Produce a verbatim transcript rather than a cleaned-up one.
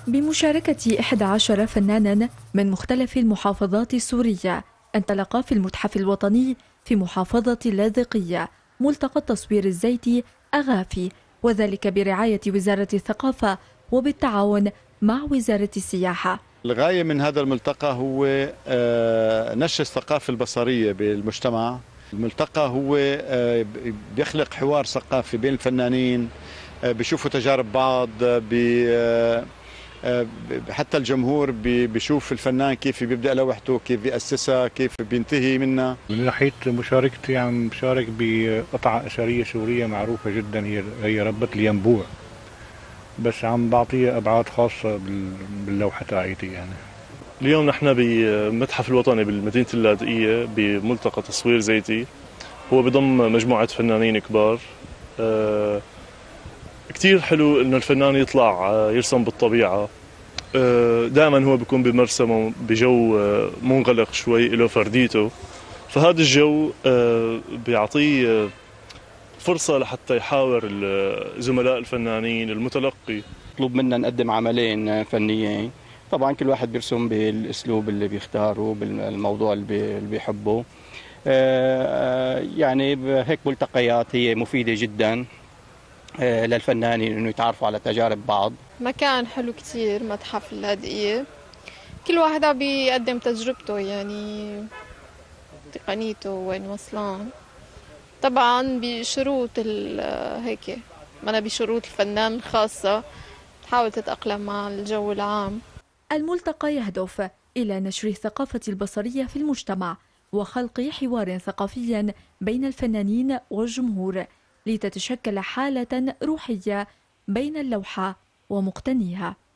بمشاركة إحدى عشر فنانا من مختلف المحافظات السورية، انطلق في المتحف الوطني في محافظة اللاذقية ملتقى التصوير الزيتي أغافي، وذلك برعاية وزارة الثقافة وبالتعاون مع وزارة السياحة. الغاية من هذا الملتقى هو نشر الثقافة البصرية بالمجتمع. الملتقى هو بيخلق حوار ثقافي بين الفنانين، بيشوفوا تجارب بعض، حتى الجمهور بيشوف الفنان كيف بيبدأ لوحده، كيف بيأسسها، كيف بينتهي منها. من ناحية مشاركتي عم بشارك بقطعة أثرية سورية معروفة جدا، هي هي ربة الينبوع، بس عم بعطيها أبعاد خاصة باللوحة تاعيتي. يعني اليوم نحن بالمتحف الوطني بالمدينة اللاذقية بملتقى تصوير زيتي، هو بضم مجموعة فنانين كبار. أه كتير حلو انه الفنان يطلع يرسم بالطبيعة. دائما هو بيكون بمرسمه بجو منغلق شوي له فرديته، فهذا الجو بيعطيه فرصة لحتى يحاور الزملاء الفنانين. المتلقي مطلوب منا نقدم عملين فنيين، طبعا كل واحد بيرسم بالاسلوب اللي بيختاره بالموضوع اللي بيحبه. يعني هيك ملتقيات هي مفيدة جدا للفنانين انه يتعرفوا على تجارب بعض. مكان حلو كتير متحف اللاذقية، كل واحد عم بيقدم تجربته، يعني تقنيته وين وصلان، طبعا بشروط هيك ما بشروط الفنان الخاصة، تحاول تتأقلم مع الجو العام. الملتقى يهدف إلى نشر الثقافة البصرية في المجتمع وخلق حوار ثقافي بين الفنانين والجمهور، لتتشكل حالة روحية بين اللوحة ومقتنيها.